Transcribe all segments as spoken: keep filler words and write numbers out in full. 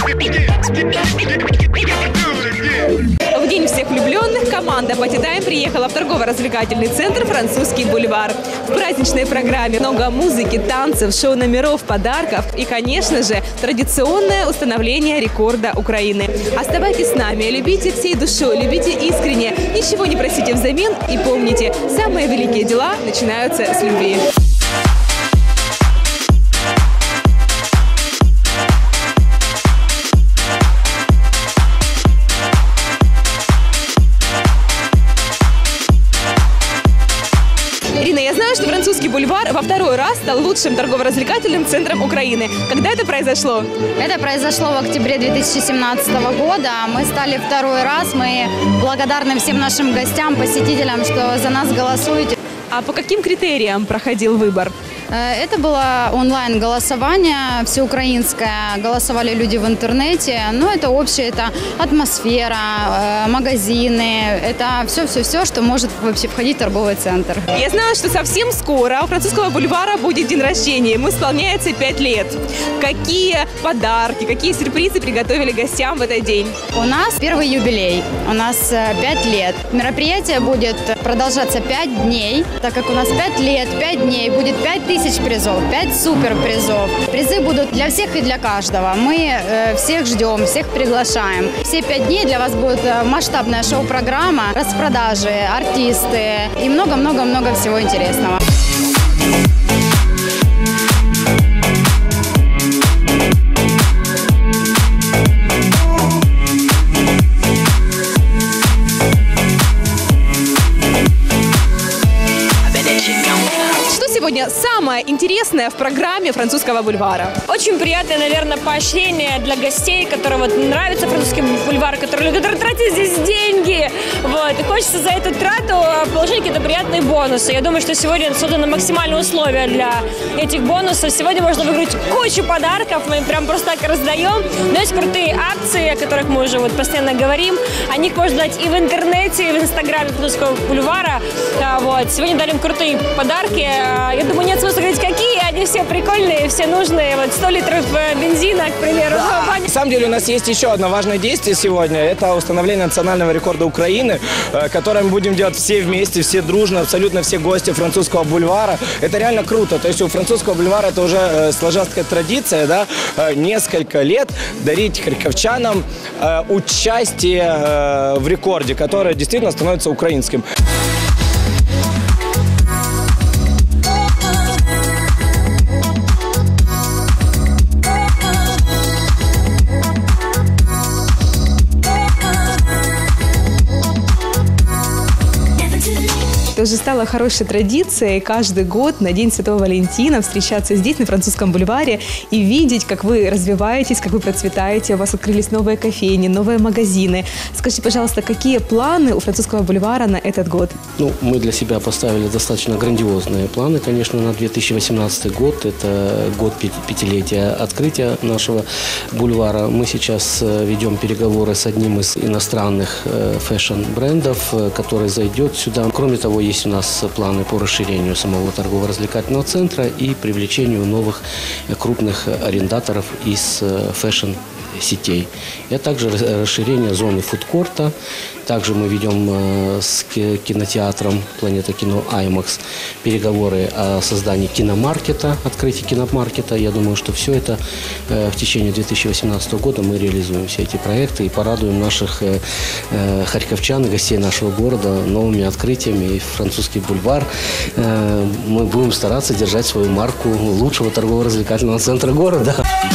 В День всех влюбленных команда Party Time приехала в торгово-развлекательный центр «Французский бульвар». В праздничной программе много музыки, танцев, шоу-номеров, подарков и, конечно же, традиционное установление рекорда Украины. Оставайтесь с нами, любите всей душой, любите искренне, ничего не просите взамен и помните, самые великие дела начинаются с любви. Я знаю, что Французский бульвар во второй раз стал лучшим торгово-развлекательным центром Украины. Когда это произошло? Это произошло в октябре две тысячи семнадцатого года. Мы стали второй раз. Мы благодарны всем нашим гостям, посетителям, что за нас голосуете. А по каким критериям проходил выбор? Это было онлайн-голосование, всеукраинское. Голосовали люди в интернете. Но это общее, это атмосфера, магазины. Это все-все-все, что может вообще входить в торговый центр. Я знаю, что совсем скоро у Французского бульвара будет день рождения. Ему исполняется пять лет. Какие подарки, какие сюрпризы приготовили гостям в этот день? У нас первый юбилей. У нас пять лет. Мероприятие будет продолжаться пять дней. Так как у нас пять лет, пять дней, будет пять тысяч призов, пять супер призов. Призы будут для всех и для каждого. Мы э, всех ждем, всех приглашаем. Все пять дней для вас будет масштабная шоу-программа, распродажи, артисты и много-много-много всего интересного. Сегодня самое интересное в программе Французского бульвара? Очень приятное, наверное, поощрение для гостей, которые вот нравится Французский бульвар, которые, которые тратят здесь деньги. Вот. И хочется за эту трату получить какие-то приятные бонусы. Я думаю, что сегодня созданы максимальные условия для этих бонусов. Сегодня можно выиграть кучу подарков, мы им прям просто так раздаем. Но есть крутые акции, о которых мы уже вот постоянно говорим. О них можно дать и в интернете, и в инстаграме Французского бульвара. Вот. Сегодня дали им крутые подарки. Я думаю, нет смысла говорить, какие, они все прикольные, все нужные. Вот сто литров бензина, к примеру. Да. На самом деле у нас есть еще одно важное действие сегодня. Это установление национального рекорда Украины, которое мы будем делать все вместе, все дружно, абсолютно все гости Французского бульвара. Это реально круто. То есть у Французского бульвара это уже сложилась такая традиция, да, несколько лет дарить харьковчанам участие в рекорде, которое действительно становится украинским. Это уже стало хорошей традицией каждый год на День Святого Валентина встречаться здесь, на Французском бульваре, и видеть, как вы развиваетесь, как вы процветаете, у вас открылись новые кофейни, новые магазины. Скажите, пожалуйста, какие планы у Французского бульвара на этот год? Ну, мы для себя поставили достаточно грандиозные планы, конечно, на две тысячи восемнадцатый год. Это год пятилетия открытия нашего бульвара. Мы сейчас ведем переговоры с одним из иностранных фэшн-брендов, который зайдет сюда. Кроме того, есть у нас планы по расширению самого торгово-развлекательного центра и привлечению новых крупных арендаторов из фэшн-сетей. И также расширение зоны фудкорта. Также мы ведем с кинотеатром «Планета кино IMAX» переговоры о создании киномаркета, открытии киномаркета. Я думаю, что все это в течение две тысячи восемнадцатого года мы реализуем все эти проекты и порадуем наших харьковчан и гостей нашего города новыми открытиями. И Французский бульвар мы будем стараться держать свою марку лучшего торгово-развлекательного центра города.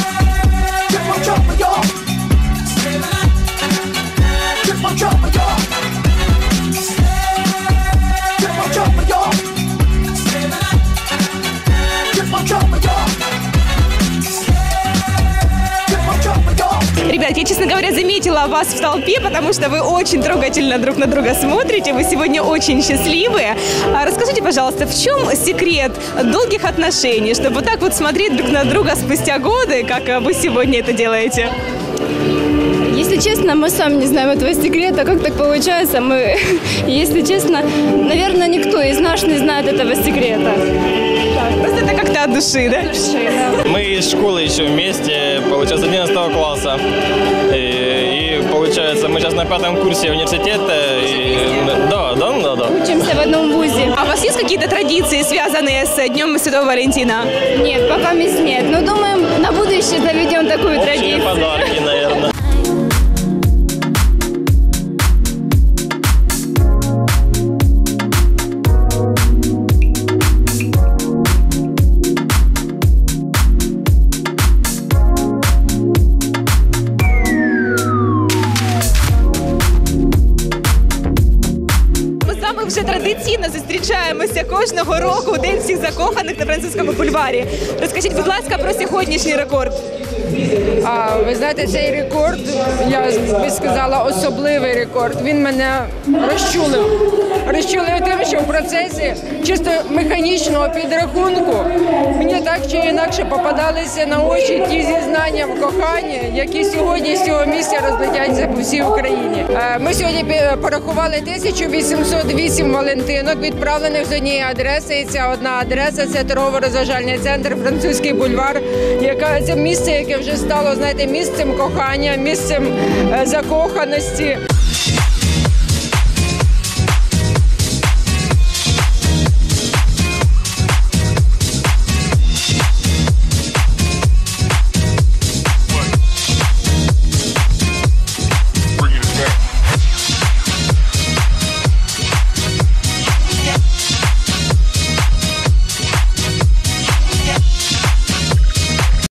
Ребят, я, честно говоря, заметила вас в толпе, потому что вы очень трогательно друг на друга смотрите, вы сегодня очень счастливые. Расскажите, пожалуйста, в чем секрет долгих отношений, чтобы вот так вот смотреть друг на друга спустя годы, как вы сегодня это делаете? Если честно, мы сами не знаем этого секрета, как так получается. Мы, если честно, наверное, никто из нас не знает этого секрета. Просто это как-то от души, да? Мы из школы еще вместе, получается, с одиннадцатого класса. И, и получается, мы сейчас на пятом курсе университета. И, да, да, да, да. Учимся в одном вузе. А у вас есть какие-то традиции, связанные с Днем Святого Валентина? Нет, пока мест нет. Но думаем, на будущее заведем такую Общие традицию. подарки, наверное. Ми вже традиційно зустрічаємося кожного року у День всіх закоханих на Французькому бульварі. Розкажіть, будь ласка, про сьогоднішній рекорд. А, ви знаєте, цей рекорд, я би сказала, особливий рекорд. Він мене розчулив. Розчулив тим, що в процесі чисто механічного підрахунку мені так чи інакше попадалися на очі ті зізнання в коханні, які сьогодні з цього місця розлетяться по всій Україні. Е, Ми сьогодні порахували тисячу вісімсот вісім валентинок, відправлених з однієї адреси. І ця одна адреса – це торгово-розважальний центр «Французький бульвар», яка це місце, яке вже стало, знаєте, місцем кохання, місцем е, закоханості.